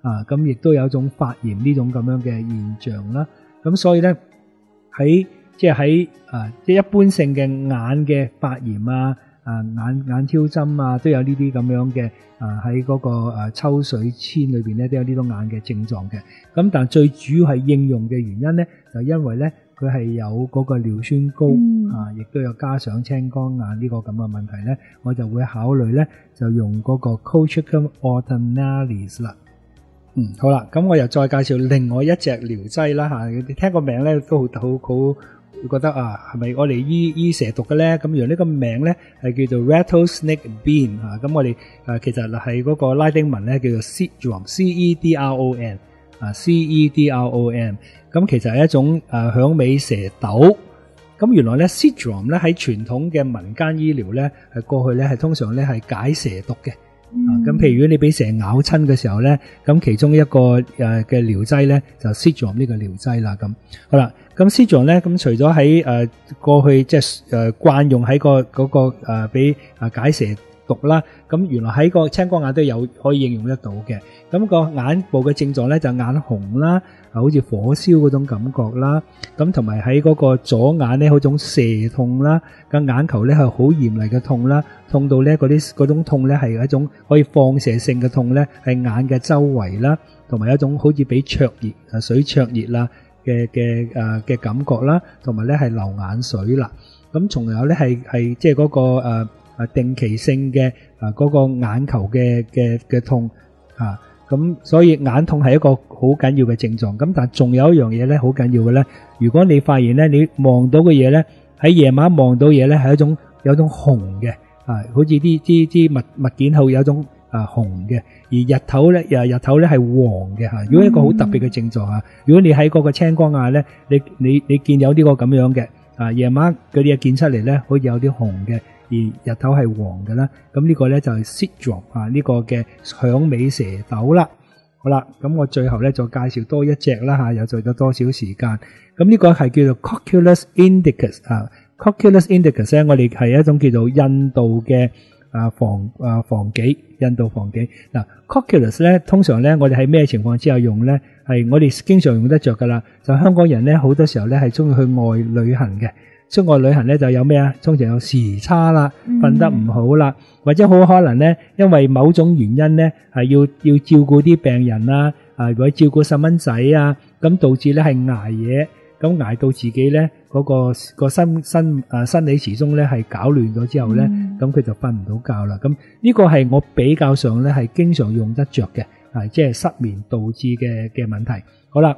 咁亦都有一種發炎呢種咁樣嘅現象啦。咁所以咧喺即一般性嘅眼嘅發炎眼挑針都有呢啲咁樣嘅喺嗰個抽水纖裏邊咧都有呢種眼嘅症狀嘅。咁但最主要係應用嘅原因咧，就因為咧佢係有嗰個尿酸高亦都有加上青光眼呢個咁嘅問題咧，我就會考慮咧就用嗰個 Colchicum autumnalis 啦。好啦，咁我又再介紹另外一隻療劑啦你聽個名咧都好覺得係咪我哋醫蛇毒嘅咧？咁原來呢個名咧係叫做 rattlesnake bean 咁我哋其實係嗰個拉丁文咧叫做 cedron cedron cedron 咁其實係一種響尾蛇豆。咁原來咧 cedron 咧喺傳統嘅民間醫療咧係過去咧係通常咧係解蛇毒嘅。咁譬如如果你俾蛇咬親嘅時候咧，咁其中一個嘅療劑咧就 cedron 呢個療劑啦。咁好啦，咁 cedron 咧咁除咗喺過去即係慣用喺嗰個俾解蛇毒啦，咁原來喺個青光眼都有可以應用得到嘅。咁個眼部嘅症狀咧就眼紅啦，好似火燒嗰種感覺啦，咁同埋喺嗰個左眼咧嗰種蛇痛啦，個眼球咧係好嚴厲嘅痛啦，痛到咧嗰種痛咧係一種可以放射性嘅痛咧，係眼嘅周圍啦，同埋一種好似俾灼熱水灼熱啦嘅感覺啦，同埋咧係流眼水啦。咁仲有咧係即係嗰個定期性嘅嗰個眼球嘅痛咁所以眼痛係一個好緊要嘅症狀。咁但係仲有一樣嘢咧好緊要嘅咧，如果你發現咧你望到嘅嘢咧喺夜晚望到嘢咧係有種紅嘅好似啲物件後有一種紅嘅，而日頭咧係黃嘅如果一個好特別嘅症狀如果你喺嗰個青光眼咧，你見有呢個咁樣嘅夜晚嗰啲嘢見出嚟咧，好似有啲紅嘅。而日頭係黃嘅啦，咁呢個咧就係 cedron 呢個嘅響尾蛇豆啦。好啦，咁我最後咧就介紹多一隻啦又做咗多少時間。咁呢個係叫做 Cocculus indicus Cocculus indicus 咧，我哋係一種叫做印度嘅防己印度防己嗱。Cocculus 咧通常咧我哋喺咩情況之下用咧？係我哋經常用得着噶啦。就香港人咧好多時候咧係中意去外旅行嘅。出外旅行咧就有咩通常有時差啦，瞓得唔好啦，或者好可能咧因為某種原因咧係要照顧啲病人啦，或者照顧細蚊仔咁導致咧係捱夜，咁捱到自己咧嗰個生理時鐘咧係搞亂咗之後咧，咁佢就瞓唔到覺啦。咁呢個係我比較上咧係經常用得着嘅，即係失眠導致嘅問題。好啦，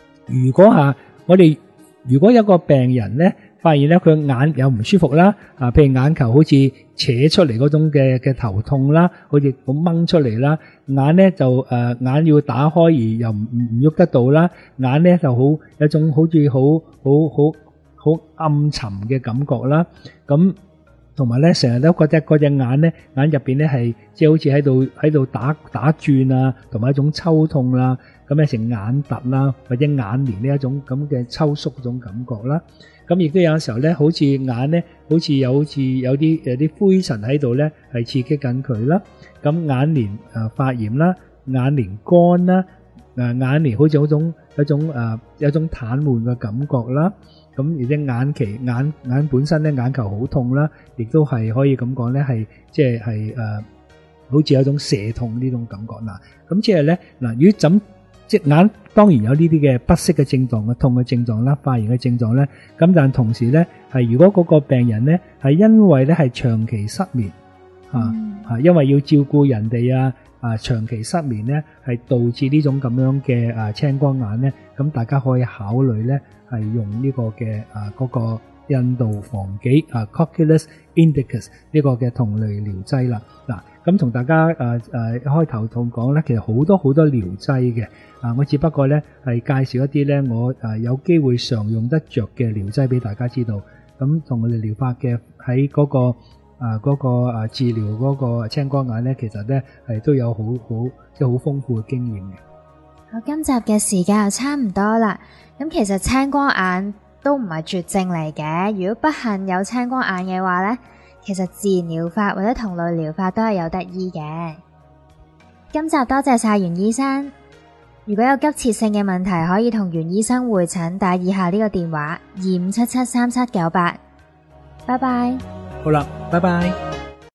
如果有個病人咧發現咧佢眼有唔舒服啦，譬如眼球好似扯出嚟嗰種嘅頭痛啦，好似咁掹出嚟啦，眼咧就眼要打開而又唔喐得到啦，眼咧就有一種好似好暗沉嘅感覺啦，咁同埋咧成日都覺得嗰隻眼咧眼入邊咧係即係好似喺度打轉同埋一種抽痛啦，咁咧成眼突啦或者眼簾呢一種咁嘅抽縮嗰種感覺啦。咁亦都有時候咧，好似眼咧，好似有啲灰塵喺度咧，係刺激緊佢啦。咁眼簾發炎啦，眼簾乾啦，眼簾好似有種癱瘓嘅感覺啦。咁而且眼本身咧眼球好痛啦，亦都係可以咁講咧，係即係好似有種蛇痛呢種感覺嗱。咁即係咧嗱，如果隻眼當然有呢啲嘅不適嘅症狀、嘅痛嘅症狀啦、發炎嘅症狀咧，咁但同時咧係如果嗰個病人咧係因為咧係長期失眠因為要照顧人哋長期失眠咧係導致呢種咁樣嘅青光眼咧，咁大家可以考慮咧係用呢個嘅嗰個印度防己Cocculus indicus 呢個嘅同類療劑啦。嗱，咁同大家開頭同講咧，其實好多療劑嘅我只不過咧係介紹一啲咧我有機會常用得着嘅療劑俾大家知道。咁同我哋療法嘅喺嗰個治療嗰個青光眼咧，其實咧係都有好即係好豐富嘅經驗嘅。 好，今集嘅時間又差唔多啦。咁其實青光眼都唔係絕症嚟嘅，如果不幸有青光眼嘅話咧，其實自然療法或者同類療法都係有得醫嘅。今集多謝晒袁醫生。 如果有急切性嘅問題，可以同袁醫生會診，打以下呢個電話25773798。拜拜。 好啦，拜拜。